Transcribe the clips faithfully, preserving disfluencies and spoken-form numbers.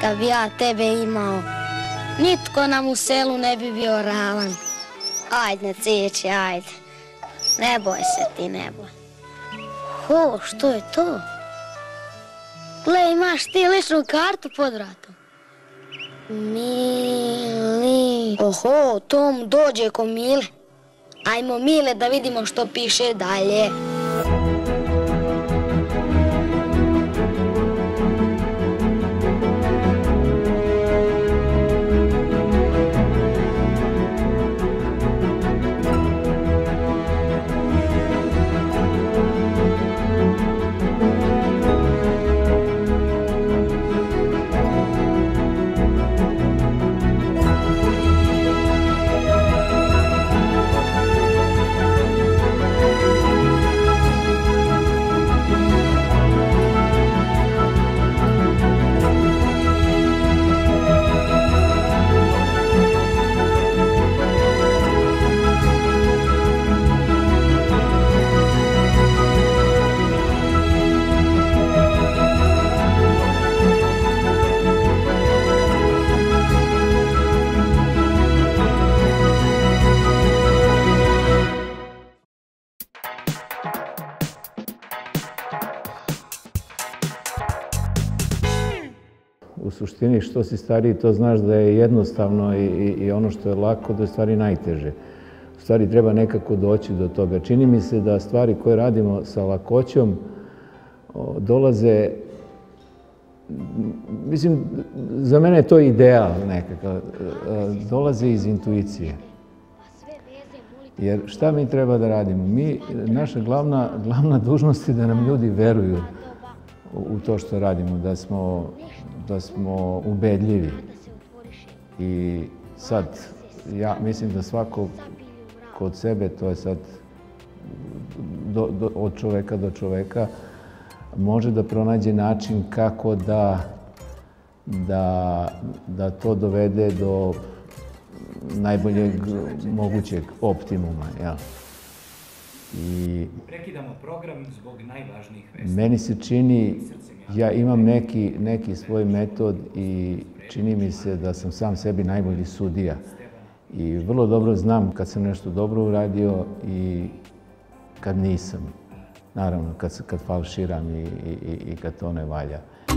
kad bi ja tebe imao, nitko nam u selu ne bi bio ravan. Ajde, cijeće, ajde. Ne boj se ti, ne boj. Ho, što je to? Gle, imaš ti ličnu kartu pod vratom. Mili... Oho, Tom dođe ko Mile. Ajmo, Mile, da vidimo što piše dalje. U suštini, što si stariji, to znaš da je jednostavno i, i ono što je lako, da je stvari najteže. U stvari treba nekako doći do toga. Čini mi se da stvari koje radimo sa lakoćom o, dolaze, mislim, za mene je to ideal nekakav, dolaze iz intuicije. Jer šta mi treba da radimo? Mi, naša glavna, glavna dužnost je da nam ljudi veruju u to što radimo, da smo da smo ubedljivi. I sad, ja mislim da svako kod sebe, to je sad do, do, od čoveka do čoveka, može da pronađe način kako da, da, da to dovede do najboljeg mogućeg optimuma. Ja. I prekidamo program zbog najvažnijih vesti. Meni se čini, ja imam neki, neki svoj metod i čini mi se da sam sam sebi najbolji sudija. I vrlo dobro znam kad sam nešto dobro uradio i kad nisam. Naravno, kad, kad falširam i, i, i kad to ne valja.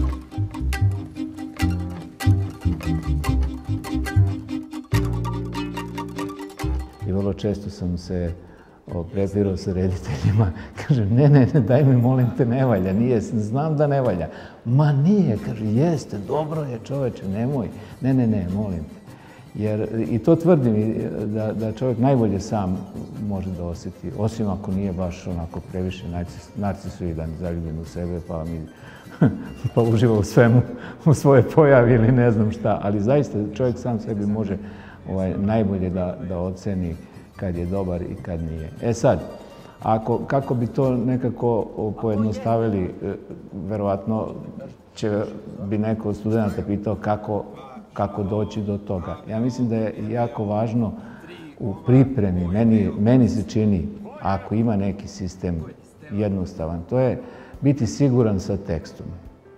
I vrlo često sam se prepirao sa rediteljima, kažem, ne, ne, ne, daj mi, molim te, ne valja, nije, znam da ne valja. Ma nije, kaže, jeste, dobro je, čoveče, nemoj, ne, ne, ne, molim te. Jer, i to tvrdim, da, da čovjek najbolje sam može da osjeti, osim ako nije baš onako previše narcisoidan, zaljubljen u sebe, pa mi pa uživa u svemu, u svoje pojavi ili ne znam šta, ali zaista čovjek sam sebi može ovaj, najbolje da, da oceni kad je dobar i kad nije. E sad, ako, kako bi to nekako pojednostavili, verovatno će bi neko od studenta pitao kako, kako doći do toga. Ja mislim da je jako važno u pripremi, meni, meni se čini, ako ima neki sistem jednostavan, to je biti siguran sa tekstom.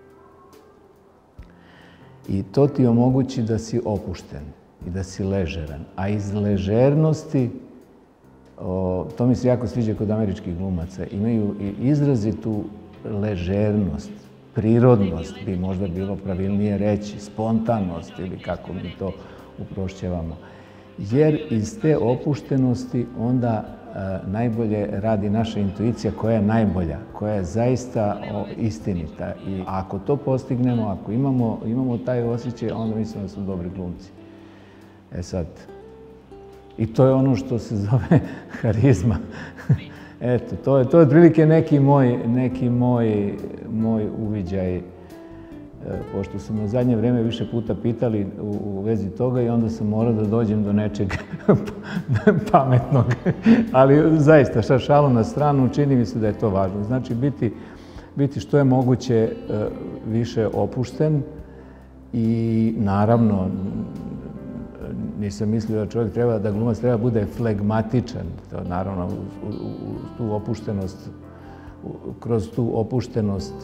I to ti omogući da si opušten i da si ležeran. A iz ležernosti, o, to mi se jako sviđa kod američkih glumaca, imaju i izrazitu ležernost, prirodnost bi možda bilo pravilnije reći, spontanost ili kako mi to uprošćavamo. Jer iz te opuštenosti onda a, najbolje radi naša intuicija koja je najbolja, koja je zaista o, istinita. I ako to postignemo, ako imamo, imamo taj osjećaj, onda mislim da su dobri glumci. E sad, i to je ono što se zove harizma. Eto, to je, to je otprilike neki moj, neki moj, moj uviđaj, e, pošto su me u zadnje vreme više puta pitali u, u vezi toga i onda sam morao da dođem do nečeg pametnog. Ali zaista, šta šalu na stranu, čini mi se da je to važno. Znači, biti, biti što je moguće e, više opušten i naravno, nisam mislio da čovjek treba, da glumac treba bude flegmatičan. To, naravno, u, u, u tu opuštenost, u, kroz tu opuštenost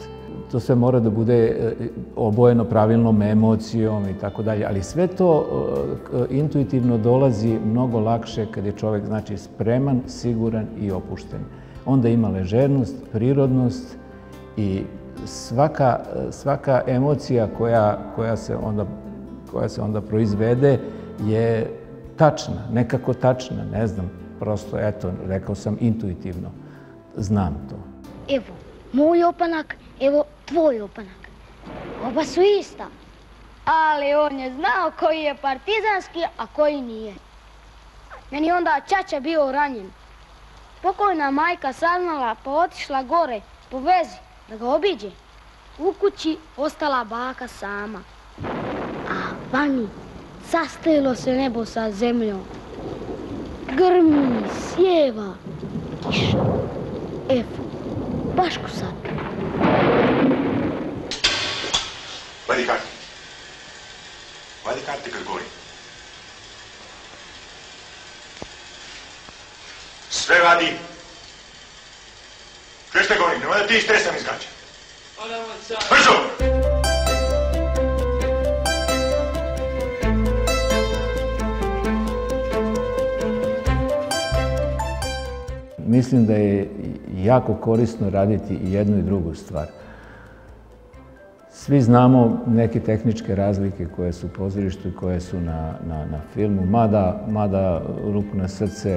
to sve mora da bude obojeno pravilnom emocijom i tako dalje, ali sve to intuitivno dolazi mnogo lakše kad je čovjek, znači, spreman, siguran i opušten. Onda ima ležernost, prirodnost i svaka, svaka emocija koja, koja, se onda, koja se onda proizvede je tačna, nekako tačna, ne znam, prosto, eto, rekao sam intuitivno, znam to. Evo, moj opanak, evo tvoj opanak. Oba su ista, ali on je znao koji je partizanski, a koji nije. Meni onda ćaća bio ranjen. Pokojna majka saznala pa otišla gore po vezi da ga obiđe. U kući ostala baka sama. A vani sastajalo se nebo sa zemljom. Grmi, sjeva, kiša. Evo, baš ko sad. Vadi karti. Vadi karti kad govorim. Sve vadi. Čuješ te govorim, nemoj da ti stresam izgađa. Brzo! Mislim da je jako korisno raditi i jednu i drugu stvar. Svi znamo neke tehničke razlike koje su u pozorištu i koje su na, na, na filmu, mada, mada ruku na srce,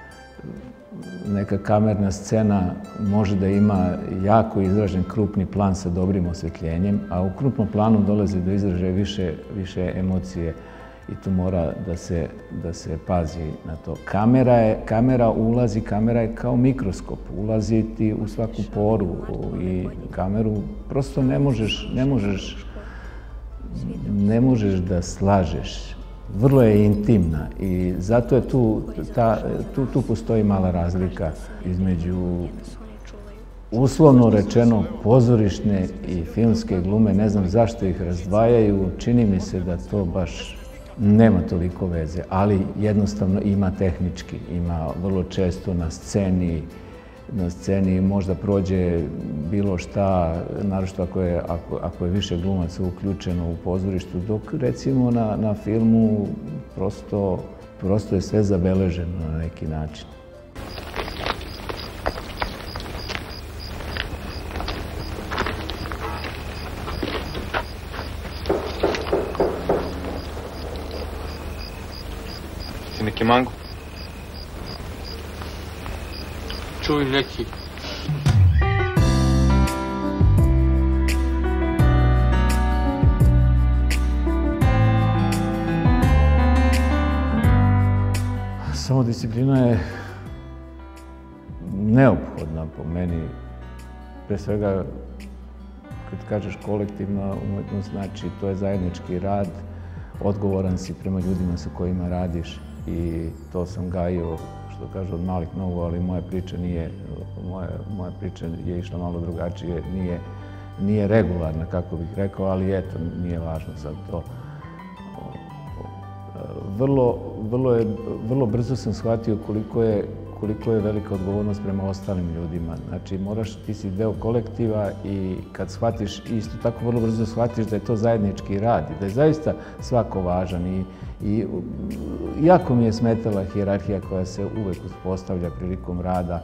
neka kamerna scena može da ima jako izražen krupni plan sa dobrim osvetljenjem, a u krupnom planu dolazi do izražaja više, više emocije i tu mora da se, da se pazi na to. Kamera, je, kamera ulazi, kamera je kao mikroskop, ulazi ti u svaku poru i kameru prosto ne možeš, ne možeš, ne možeš da slažeš. Vrlo je intimna i zato je tu, ta, tu, tu postoji mala razlika između uslovno rečeno pozorišne i filmske glume. Ne znam zašto ih razdvajaju, čini mi se da to baš nema toliko veze, ali jednostavno ima tehnički, ima vrlo često na sceni, na sceni možda prođe bilo šta, naročito ako je, ako, ako je više glumaca uključeno u pozorištu, dok recimo na, na filmu prosto, prosto je sve zabeleženo na neki način. Ti neki mango? Čuj neki. Samodisciplina je neophodna po meni. Pre svega, kad kažeš kolektivna umetnost, znači to je zajednički rad, odgovoran si prema ljudima sa kojima radiš i to sam gajio, što kažu, od malih nogu, ali moja priča nije, moja, moja priča je išla malo drugačije, nije, nije regularna, kako bih rekao, ali eto, nije važno sad to. Vrlo, vrlo, je, vrlo brzo sam shvatio koliko je, koliko je velika odgovornost prema ostalim ljudima. Znači, moraš, ti si deo kolektiva i kad shvatiš, isto tako vrlo brzo shvatiš da je to zajednički rad i da je zaista svako važan. I, i jako mi je smetala hijerarhija koja se uvek uspostavlja prilikom rada,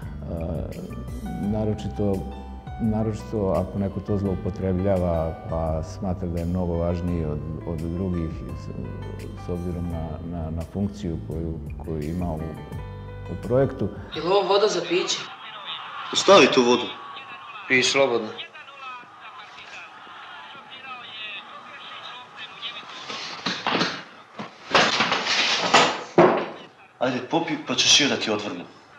naročito, naročito ako neko to zloupotrebljava pa smatra da je mnogo važniji od, od drugih s obzirom na, na, na funkciju koju, koju ima u, u projektu. Je li ovo voda za piće? Stavi tu vodu. Pij slobodno. Ajde, popi, pa ćeš joj da ti odvrnu.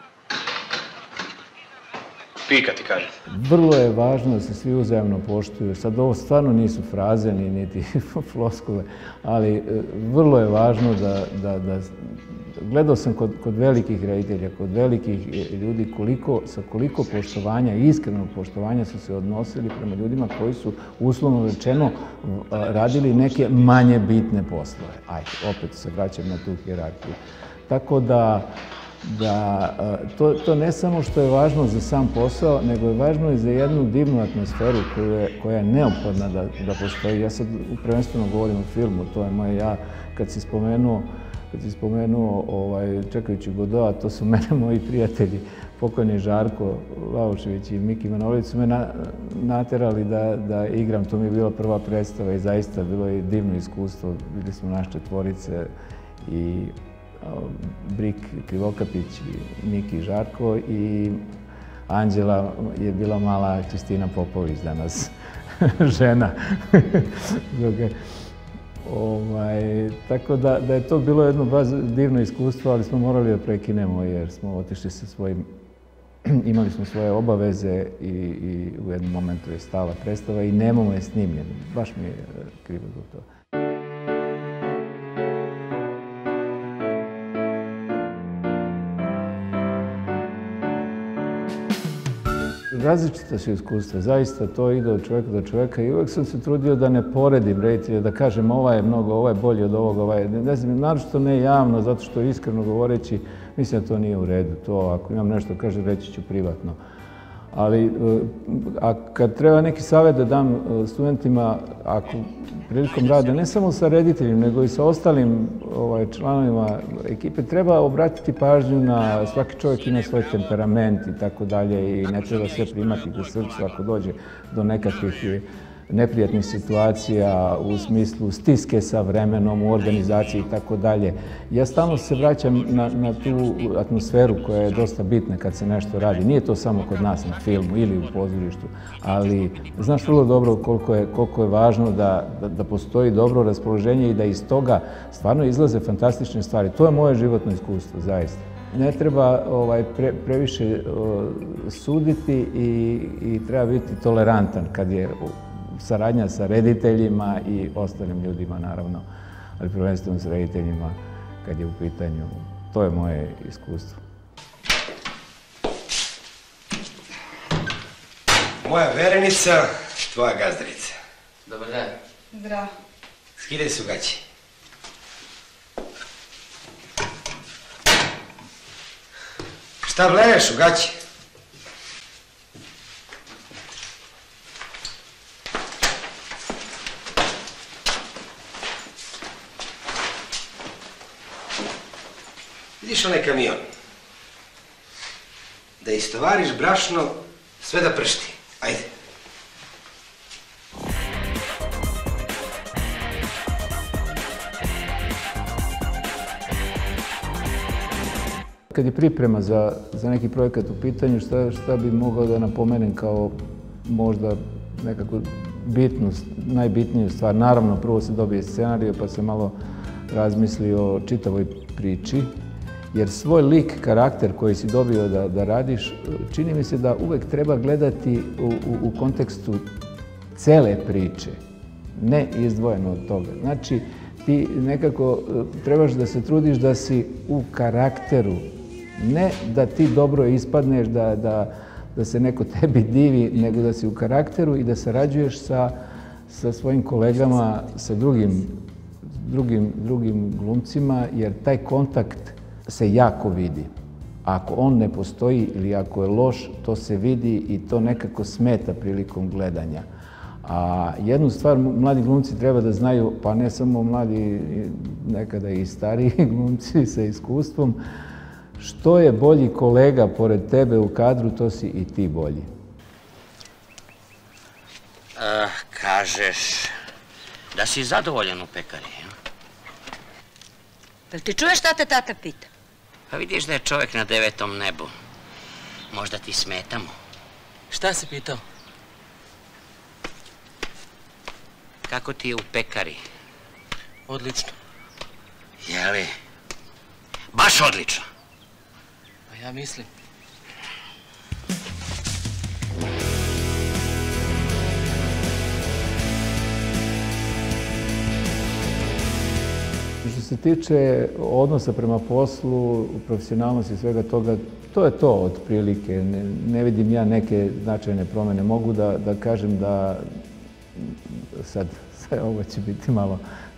Pika ti kaže. Vrlo je važno da se svi uzajamno poštuju. Sad ovo stvarno nisu fraze, ni niti floskule, ali vrlo je važno da, da, da gledao sam kod, kod velikih reditelja, kod velikih ljudi koliko, sa koliko poštovanja, iskrenog poštovanja su se odnosili prema ljudima koji su uslovno rečeno radili neke manje bitne poslove. Ajde, opet se vraćam na tu hijerarhiju. Tako da da to, to ne samo što je važno za sam posao, nego je važno i za jednu divnu atmosferu koju je, koja je neophodna da, da postoji. Ja sad prvenstveno govorim o filmu, to je moje ja, kad si spomenuo, kad si spomenuo ovaj, čekajući Godota, to su mene moji prijatelji, pokojni Žarko Laušević i Miki Manolić su me na, naterali da, da igram. To mi je bila prva predstava i zaista bilo je divno iskustvo. Bili smo naš četvorice i Brik Krivokapić, Miki Žarko i Anđela je bila mala Kristina Popović danas, žena. Ovaj, tako da, da je to bilo jedno baš divno iskustvo, ali smo morali da prekinemo jer smo otišli sa svojim, imali smo svoje obaveze i, i u jednom momentu je stala predstava i nemamo je snimljeno. Baš mi je krivo zbog toga. Različita su iskustva, zaista to ide od čovjeka do čovjeka i uvijek sam se trudio da ne poredim reditelje, da kažem ovaj je mnogo, ovaj je bolji od ovoga, ovaj je, ne znam, naročito ne javno, zato što iskreno govoreći, mislim da to nije u redu, to ako imam nešto kaže reći ću privatno. Ali a kad treba neki savjet da dam studentima, ako prilikom rada, ne samo sa rediteljem, nego i sa ostalim ovaj, članovima ekipe, treba obratiti pažnju na svaki čovjek ima svoj temperament i tako dalje i ne treba sve primati u srcu ako dođe do nekakvih neprijatnih situacija u smislu stiske sa vremenom, u organizaciji i tako dalje. Ja stalno se vraćam na, na tu atmosferu koja je dosta bitna kad se nešto radi. Nije to samo kod nas na filmu ili u pozorištu, ali znaš vrlo dobro koliko je, koliko je važno da, da, da postoji dobro raspoloženje i da iz toga stvarno izlaze fantastične stvari. To je moje životno iskustvo, zaista. Ne treba ovaj, pre, previše o, suditi i, i treba biti tolerantan kad je saradnja sa rediteljima i ostalim ljudima, naravno, ali prvenstveno sa rediteljima kad je u pitanju. To je moje iskustvo. Moja verenica, tvoja gazdarica. Dobar dan. Zdravo. Skidaj su gaći. Šta bleješ u gaći? Vidiš onaj kamion? Da istovariš brašno, sve da pršti. Ajde. Kad je priprema za, za neki projekat u pitanju, šta, šta bi mogao da napomenem kao možda nekako bitnu, najbitniju stvar? Naravno, prvo se dobije scenarij, pa se malo razmisli o čitavoj priči, jer svoj lik, karakter koji si dobio da, da radiš, čini mi se da uvek treba gledati u, u, u kontekstu cele priče, ne izdvojeno od toga. Znači, ti nekako trebaš da se trudiš da si u karakteru, ne da ti dobro ispadneš, da, da, da se neko tebi divi, nego da si u karakteru i da sarađuješ sa, sa svojim kolegama, sa drugim, drugim, drugim glumcima, jer taj kontakt se jako vidi. Ako on ne postoji ili ako je loš, to se vidi i to nekako smeta prilikom gledanja. A jednu stvar mladi glumci treba da znaju, pa ne samo mladi, nekada i stariji glumci sa iskustvom, što je bolji kolega pored tebe u kadru, to si i ti bolji. Uh, kažeš da si zadovoljan u pekari, ja? Jel ti čuješ šta te tata pita? Pa vidiš da je čovjek na devetom nebu. Možda ti smetamo. Šta si pitao? Kako ti je u pekari? Odlično. Jeli? Baš odlično. Pa ja mislim. Što se tiče odnosa prema poslu, profesionalnosti i svega toga, to je to otprilike. Ne, ne vidim ja neke značajne promjene. Mogu da, da kažem da sad sve ovo će biti malo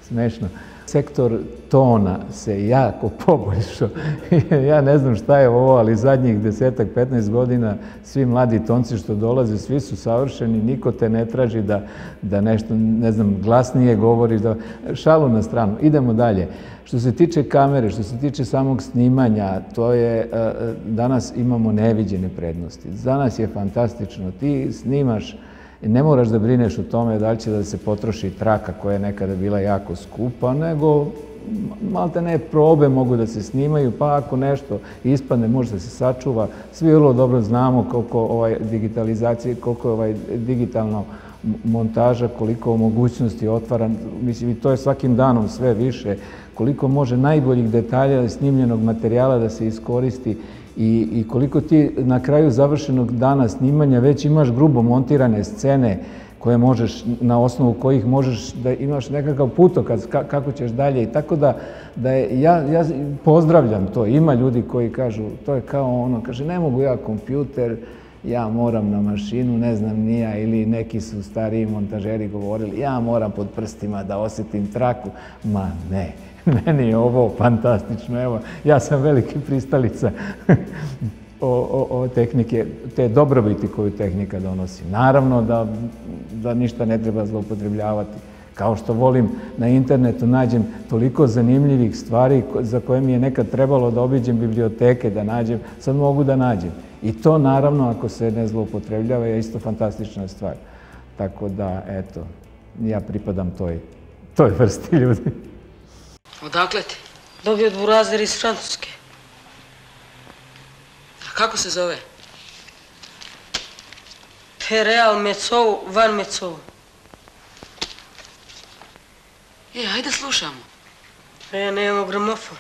smešno. Sektor tona se jako poboljšao. Ja ne znam šta je ovo, ali zadnjih desetak, petnaest godina svi mladi tonci što dolaze, svi su savršeni, niko te ne traži da, da nešto, ne znam, glasnije govoriš, da šalu na stranu. Idemo dalje. Što se tiče kamere, što se tiče samog snimanja, to je, danas imamo neviđene prednosti. Danas je fantastično. Ti snimaš, ne moraš da brineš o tome da li će da se potroši traka koja je nekada bila jako skupa, nego malte ne probe mogu da se snimaju, pa ako nešto ispadne može da se sačuva. Svi vrlo dobro znamo koliko ovaj digitalizacije, koliko je ovaj digitalno montaža, koliko mogućnosti otvara, mislim i to je svakim danom sve više, koliko može najboljih detalja snimljenog materijala da se iskoristi i, i koliko ti na kraju završenog dana snimanja već imaš grubo montirane scene koje možeš, na osnovu kojih možeš da imaš nekakav putokaz kako ćeš dalje i tako da, da je, ja, ja pozdravljam to. Ima ljudi koji kažu, to je kao ono, kaže ne mogu ja kompjuter, ja moram na mašinu, ne znam ni ja, ili neki su stariji montažeri govorili, ja moram pod prstima da osjetim traku. Ma ne, meni je ovo fantastično. Evo, ja sam veliki pristalica o, o, o tehnike, te dobrobiti koju tehnika donosi. Naravno da, da ništa ne treba zloupotrebljavati. Kao što volim na internetu nađem toliko zanimljivih stvari za koje mi je nekad trebalo da obiđem biblioteke, da nađem, sad mogu da nađem. I to naravno ako se ne zloupotrebljava je isto fantastična stvar. Tako da, eto, ja pripadam toj, toj vrsti ljudi. Odakle ti? Dobio dvurazer iz Francuske. A kako se zove? Pereal Mecou van Mecou. E, ajde slušamo. E, nemamo gramofon.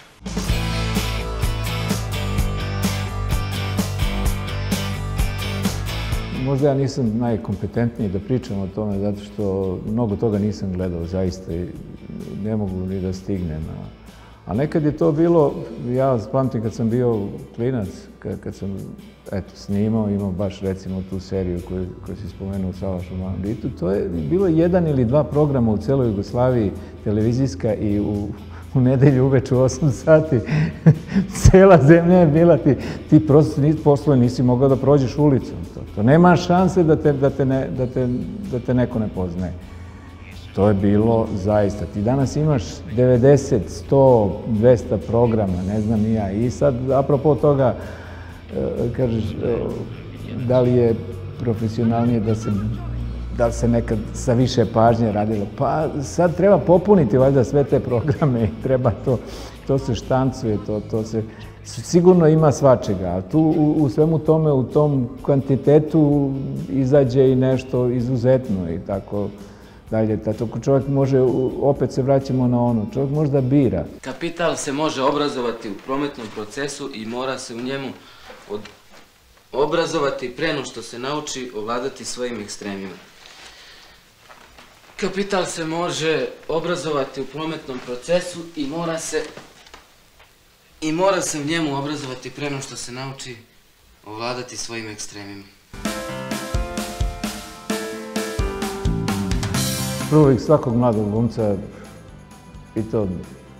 Možda ja nisam najkompetentniji da pričam o tome, zato što mnogo toga nisam gledao, zaista i ne mogu ni da stignem. A nekad je to bilo, ja pamtim kad sam bio klinac, kad sam eto, snimao, imao baš recimo tu seriju koju, koju si spomenuo u Salašu Malom Bitu, to je bilo jedan ili dva programa u celoj Jugoslaviji, televizijska i u, u nedelju uveče u osam sati. Cela zemlja je bila, ti, ti prosto posle nisi mogao da prođeš ulicom. To, to nema šanse da te, da, te ne, da, te, da te neko ne poznaje. To je bilo zaista. Ti danas imaš devedeset, sto, dvesta programa, ne znam ni ja. I sad, apropo toga, kažeš, da li je profesionalnije da se, da se nekad sa više pažnje radilo? Pa sad treba popuniti valjda sve te programe i treba to, to se štancuje, to, to se, sigurno ima svačega, a tu u, u svemu tome, u tom kvantitetu izađe i nešto izuzetno i tako dalje. Tako čovjek može, opet se vraćamo na ono, čovjek može da bira. Kapital se može obrazovati u prometnom procesu i mora se u njemu od... obrazovati pre no što se nauči ovladati svojim ekstremima. Kapital se može obrazovati u prometnom procesu i mora se i mora se u njemu obrazovati pre no što se nauči ovladati svojim ekstremima. Prvo bih svakog mladog glumca pitao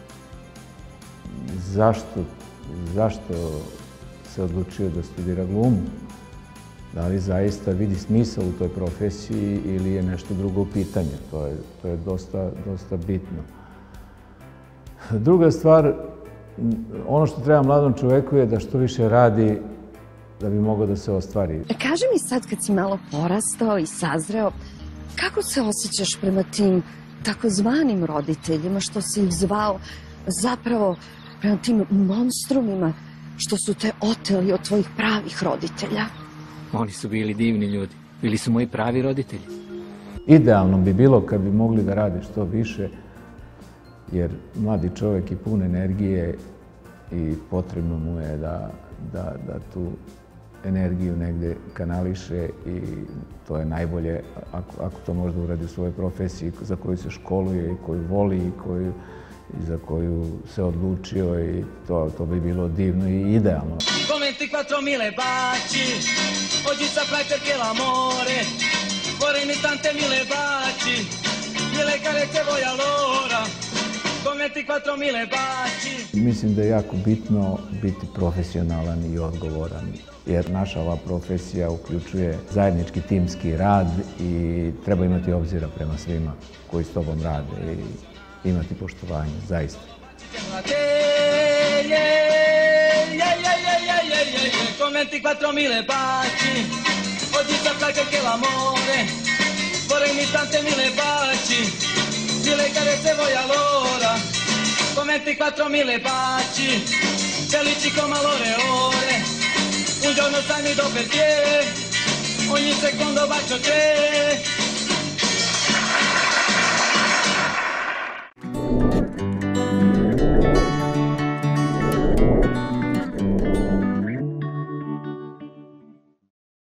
zašto, zašto se odlučio da studira glumu. Da li zaista vidi smisao u toj profesiji ili je nešto drugo pitanje. To je, to je dosta, dosta bitno. Druga stvar, ono što treba mladom čoveku je da što više radi da bi mogao da se ostvari. Kaži mi sad kad si malo porastao i sazreo, kako se osjećaš prema tim takozvanim roditeljima što si ih zvao, zapravo prema tim monstrumima što su te oteli od tvojih pravih roditelja? Oni su bili divni ljudi. Bili su moji pravi roditelji. Idealno bi bilo kad bi mogli da rade što više, jer mladi čovjek je pun energije i potrebno mu je da, da, da tu energiju negde kanališe i to je najbolje ako, ako to može da uradi u svojoj profesiji za koju se školuje i koju voli i koju i za koju se odlučio i to, to bi bilo divno i idealno. Come ventiquattro mille baci, oggi saprai perché l'amore, vorrei in istante mille baci, mille carezze voi allora, come ti quattro mille baci. Mislim da je jako bitno biti profesionalan i odgovoran, jer naša ova profesija uključuje zajednički timski rad i treba imati obzira prema svima koji s tobom rade i imati poštovanje, zaista. Come ti quattro mille baci, oggi saprai che l'amore, vorrei tante mille baci, di le carezze voi allora, come ti quattro mille baci, felici come l'ore ore, un giorno sai mi do perché, ogni secondo bacio te.